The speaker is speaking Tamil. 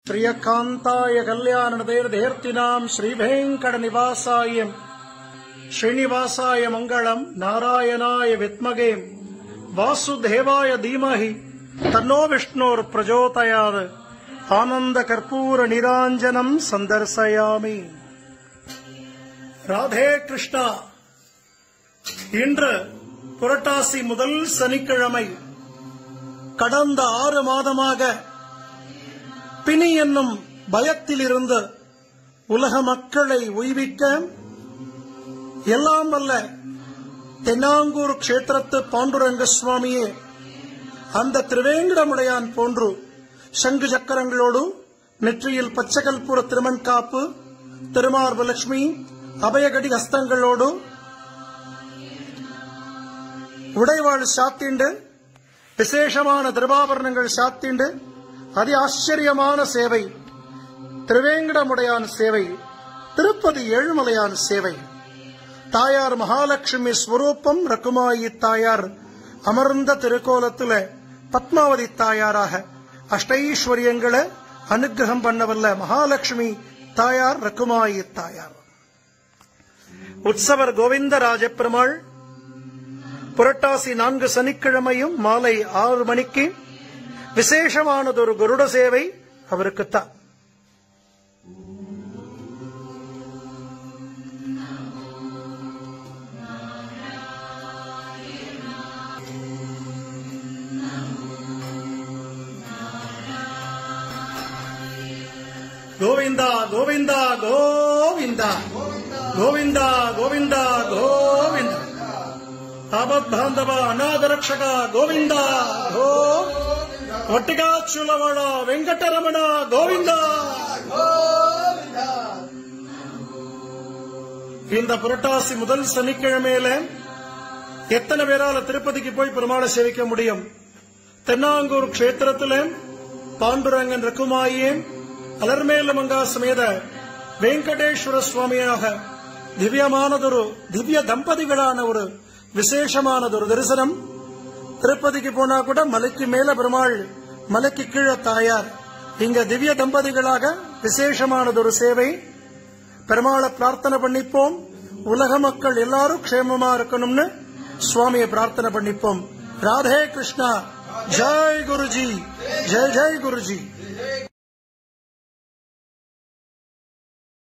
श्रियकान्ताय कल्याणदेर्देर्तिनां श्रीवेङ्कटनिवासाय श्रीनिवासाय मङ्गलम् नारायणाय विद्महे वासुदेवाय धीमहि तन्नो विष्णुर्प्रचोदयात् आनन्दकर्पूरनिराञ्जनं सन्दर्शयामि। राधे कृष्णा। இன்று புரட்டாசி முதல் சனிக்கிழமை கடந்த 6 மாதமாக பிணி என்னும் பயத்திலிருந்து உலக மக்களை உய்விக்க எல்லாம் வல்ல தென்னாங்கூர் க்ஷேத்திரத்து பாண்டுரங்க சுவாமியே அந்த திருவேங்கடமுடையான் போன்று சங்கு சக்கரங்களோடு நெற்றியில் பச்சைக்கற்பூர திருமண் காப்பு திருமார்பு லட்சுமி அபயகடி ஹஸ்தங்களோடு உடைவாள் சாத்திண்டு விசேஷமான திருவாபரணங்கள் சாத்திண்டு அதி ஆச்சரியமான சேவை திருவேங்கடமுடையான் சேவை திருப்பதி ஏழுமலையான் சேவை தாயார் மகாலட்சுமி ஸ்வரூபம் ரகுமாயி தாயார் அமர்ந்த திருக்கோலத்தில் பத்மாவதி தாயாராக அஷ்டைஸ்வரியங்களை அனுகிரகம் பண்ணவல்ல மகாலட்சுமி தாயார் ரகுமாயி தாயார். உற்சவர் கோவிந்தராஜ பெருமாள் புரட்டாசி 4 சனிக்கிழமையும் மாலை 6 மணிக்கு விசேஷமானதொரு கருட சேவை அவருக்குத்தான். கோவிந்தா கோவிந்தா கோவிந்தா கோவிந்தா கோவிந்தா கோவிந்தா ஆபத்பாந்தவ அநாதரக்ஷக கோவிந்தா கோ ஒட்டிகாச்சுலவள வெங்கடரமண கோவிந்தா. இந்த புரட்டாசி முதல் சனிக்கிழமையில எத்தனை பேரால திருப்பதிக்கு போய் பெருமாளை சேவிக்க முடியும்? தென்னாங்கூர் க்ஷேத்திரத்தில பாண்டுரங்கன் ரகுமாயே அலர்மேலமங்கா சமேத வெங்கடேஸ்வர சுவாமியாக திவ்யமானதொரு திவ்ய தம்பதிகளான ஒரு விசேஷமானதொரு தரிசனம். திருப்பதிக்கு போனா கூட மலைக்கு மேல பெருமாள், மலைக்கு கீழே தாயார். இங்க திவ்ய தம்பதிகளாக விசேஷமானதொரு சேவை. பெருமாளை பிரார்த்தனை பண்ணிப்போம். உலக மக்கள் எல்லாரும் க்ஷேமமா இருக்கணும்னு சுவாமியை பிரார்த்தனை பண்ணிப்போம். ராதே கிருஷ்ணா. ஜெய் குருஜி. ஜெய் ஜெய் குருஜி.